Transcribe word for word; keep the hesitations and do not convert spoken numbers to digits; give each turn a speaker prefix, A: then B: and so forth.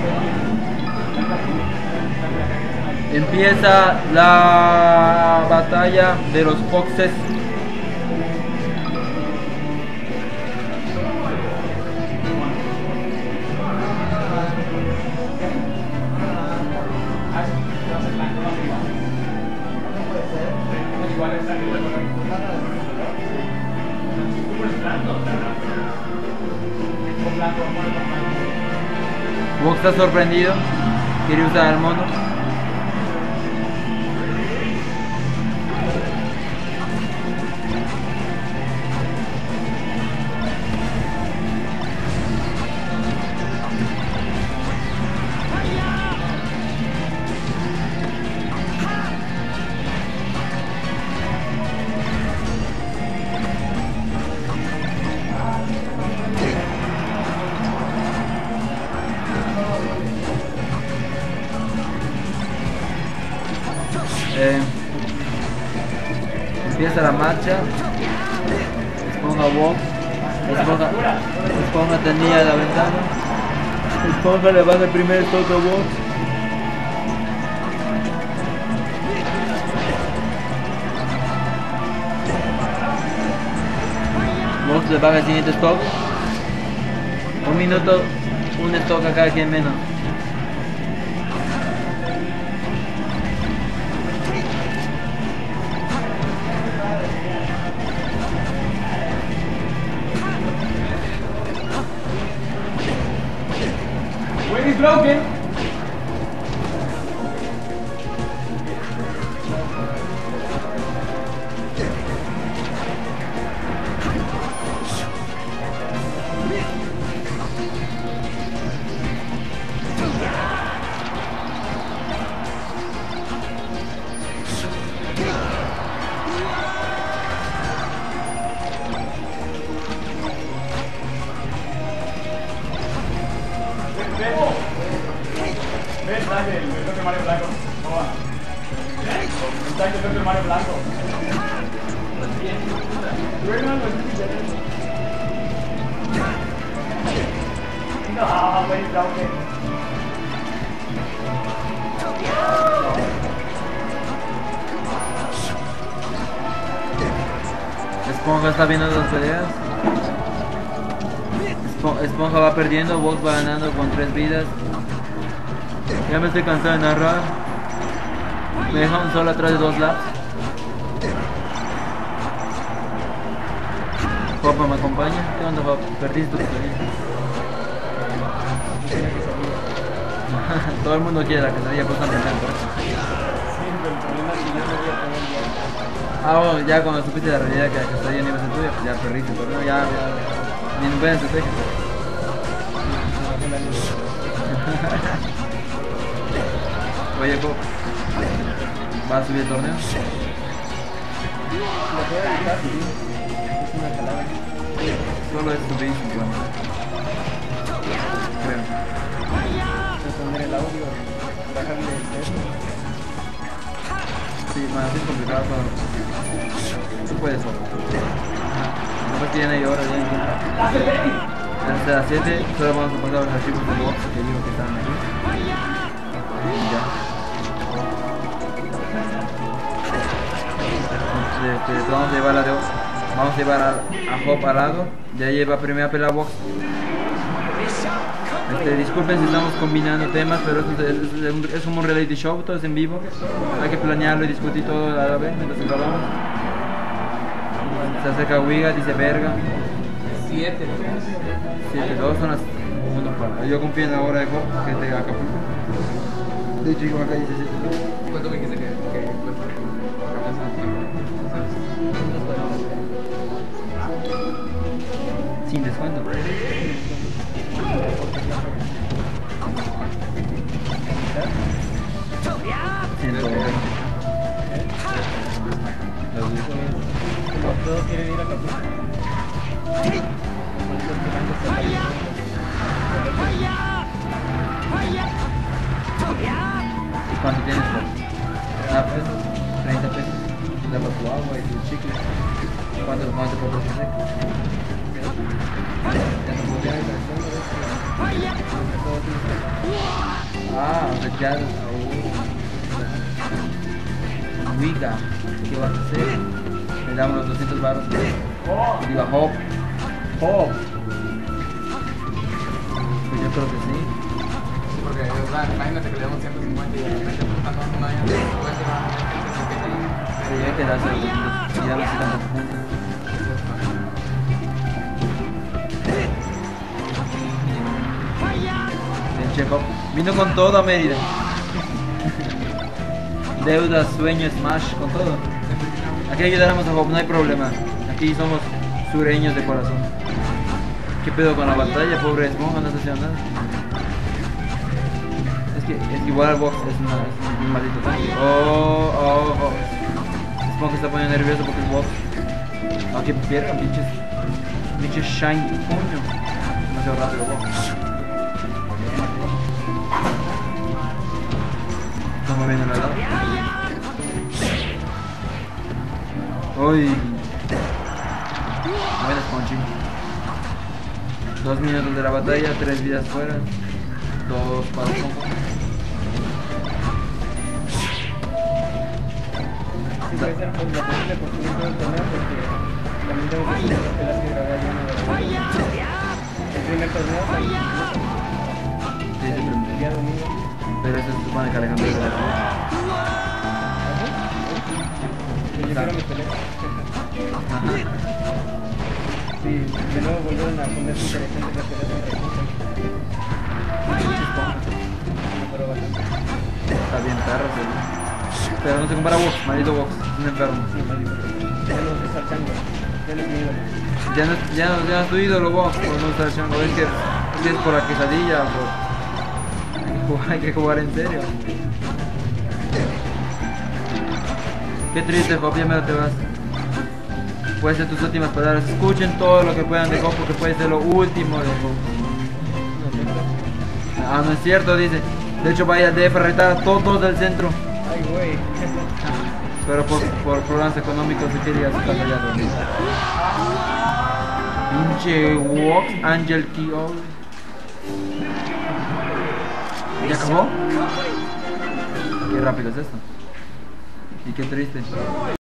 A: Empieza la batalla de los boxes. Vox está sorprendido, quiere usar al mono. Eh, empieza la marcha. Esponja Vox. Esponja, Esponja tenía la ventana. Esponja le baja el primer toque a Vox. Vox le baja el siguiente stock. Un minuto, un stock a cada quien menos.
B: He's broken. Ven, dale, el toque Mario Blanco. ¿Cómo va? Está el toque Mario Blanco. No, güey, broken.
A: Esponja está viendo las peleas. Esponja va perdiendo, Vox va ganando con tres vidas. Ya me estoy cansado de narrar. Me deja un solo atrás de dos laps. Papa me acompaña. ¿Qué onda, Papa? Perdiste tu pesadilla. Todo el mundo quiere la quesadilla, pues también. Ah, bueno, ya cuando supiste la realidad que la quesadilla no iba a ser tuya, pues ya perdiste el torneo, ya, ya, ni en buena estrategia. Oye, Pop, ¿vas a subir el torneo? Solo es subir cincuenta. Creo.
B: Poner el audio, bajarle el texto.
A: Sí, más es complicado, pero tú puedes solo. Después tiene ahí horas ya en tiempo. Hasta las siete solo vamos a pasar los archivos de Vox que digo que están aquí. Y ya. Entonces, vamos a llevar a, vamos a, llevar a, a Hop al lado. Ya lleva primera pelea Vox. Este, disculpen si estamos combinando temas, pero esto es, es, es un reality show, todo es en vivo. Hay que planearlo y discutir todo a la vez mientras acabamos. Se acerca Wiga, dice verga.
B: siete.
A: siete, dos son las uno para. Yo confío en la hora de Hop que es de Acapulco. De hecho, acá dice siete.
B: ¿Cuánto me dijiste que, que cuesta?
A: Sin descuento. ciento veinte.
B: Los dos quieren ir a Acapulco.
A: ¿Cuánto tienes por? treinta pesos. treinta pesos. Le das tu agua y tu chicle. ¿Cuánto, cuánto por ofrecer? Ya no puedo. Ah, o sea, ya. Uh, Wiga, ¿qué vas a hacer? Le damos los doscientos baros.
B: Oh,
A: Y digo, hop.
B: oh.
A: Pues yo creo que sí.
C: Porque, o sea, imagínate que le damos ciento cincuenta y de repente estamos no hay ciento cincuenta y van a tener ciento cincuenta y...
A: Sí, hay que darse los doscientos. Y ya no necesitan tantos puntos. Bien, Checo. Vino con todo a Mérida. Deudas, sueños, smash, con todo. Aquí ayudaremos a Hop, no hay problema. Aquí somos sureños de corazón. ¿Qué pedo con la batalla? Pobre esponja, no está haciendo nada. Es que, es que igual el box es, una, es un maldito tanque. Oh, oh, oh. Esponja está poniendo nervioso porque el box. Ah, que verga, pinches. Pinches shine, coño. Demasiado rápido, box. Estamos viendo la lado. Uy. Buen Spongy. Dos minutos de la batalla, tres vidas fuera. Dos para el combo.
D: Sí, puede ser pues, la posible construir todo el torneo porque también tengo que hacer las pelas que grabé allá en el primer torneo.
A: Sí, sí,
D: El día domingo.
A: pero eso se supone que Alejandro es de la
D: Que yo quiero mis peleas.
A: Ajá.
D: Sí, de nuevo volvieron a ponerse interesantes las peleas entre juntas. Mejoró bastante.
A: Está bien perro, sí. Pero no se compara a Vox, maldito Vox, es un enfermo.
D: Sí, maldito. Ya no se está echando. Ya no es mi ídolo.
A: Ya no, ya no, ya no es tu ídolo Vox, por no estar echando. Es que es, que es por la quesadilla, por... Hay que jugar, hay que jugar en serio. Qué triste, Hop, ya me te vas. Puede ser tus últimas palabras. Escuchen todo lo que puedan de Hop, porque puede ser lo último de Hop. Ah, no es cierto, dice. De hecho, vaya a D F a retar a todos del centro.
D: Ay, güey.
A: Pero por, por problemas económicos se quería estar allá dormido. Pinche Vox, Angel Kio. ¿Ya acabó? Qué rápido es esto. Y qué triste.